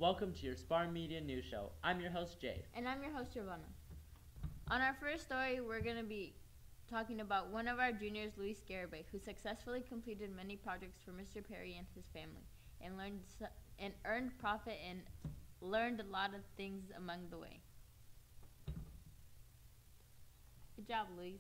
Welcome to your Spartan Media News Show. I'm your host, Jade. And I'm your host, Giovanna. On our first story, we're going to be talking about one of our juniors, Luis Garibay, who successfully completed many projects for Mr. Perry and his family, and earned profit and learned a lot of things along the way. Good job, Luis.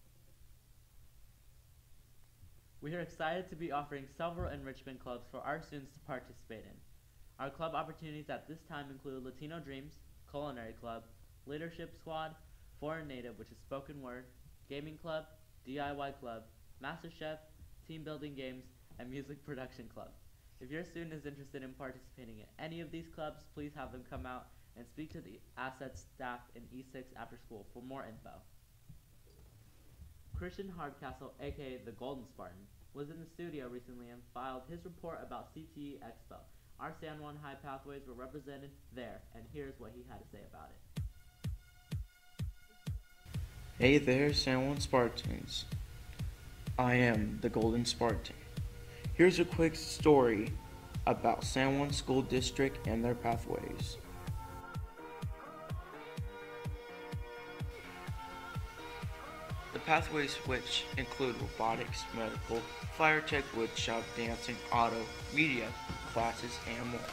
We are excited to be offering several enrichment clubs for our students to participate in. Our club opportunities at this time include Latino Dreams, Culinary Club, Leadership Squad, Foreign Native, which is spoken word, Gaming Club, DIY Club, Master Chef, Team Building Games, and Music Production Club. If your student is interested in participating in any of these clubs, please have them come out and speak to the assets staff in E6 after school for more info. Christian Hardcastle, aka the Golden Spartan, was in the studio recently and filed his report about CTE Expo. Our San Juan High pathways were represented there, and here's what he had to say about it. Hey there, San Juan Spartans. I am the Golden Spartan. Here's a quick story about San Juan School District and their pathways. The pathways, which include robotics, medical, fire tech, woodshop, dancing, auto, media, classes, and more.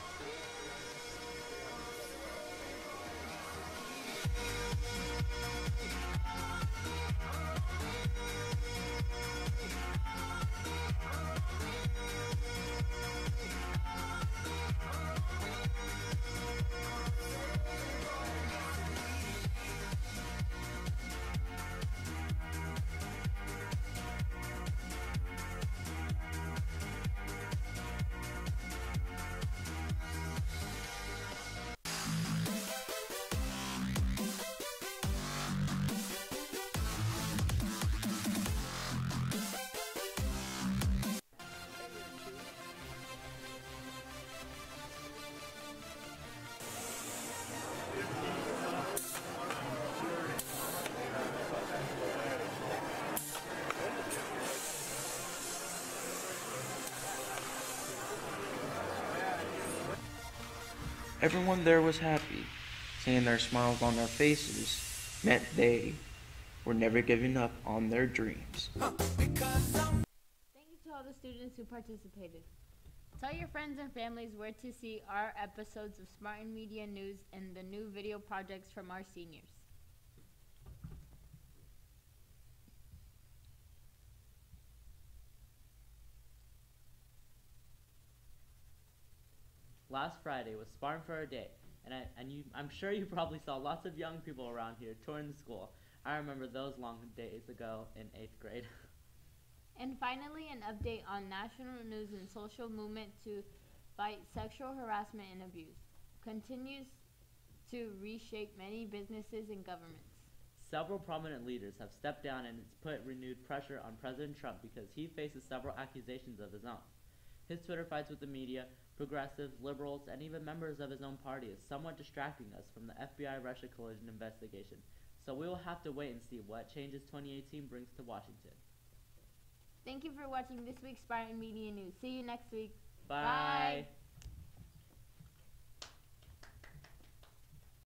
Everyone there was happy. Seeing their smiles on their faces meant they were never giving up on their dreams. Thank you to all the students who participated. Tell your friends and families where to see our episodes of Spartan Media News and the new video projects from our seniors. Last Friday was Spartan for a Day, and I'm sure you probably saw lots of young people around here touring the school. I remember those long days ago in 8th grade. And finally, an update on national news and social movement to fight sexual harassment and abuse continues to reshape many businesses and governments. Several prominent leaders have stepped down, and it's put renewed pressure on President Trump because he faces several accusations of his own. His Twitter fights with the media, progressives, liberals, and even members of his own party is somewhat distracting us from the FBI-Russia collusion investigation. So we will have to wait and see what changes 2018 brings to Washington. Thank you for watching this week's Spartan Media News. See you next week. Bye. Bye.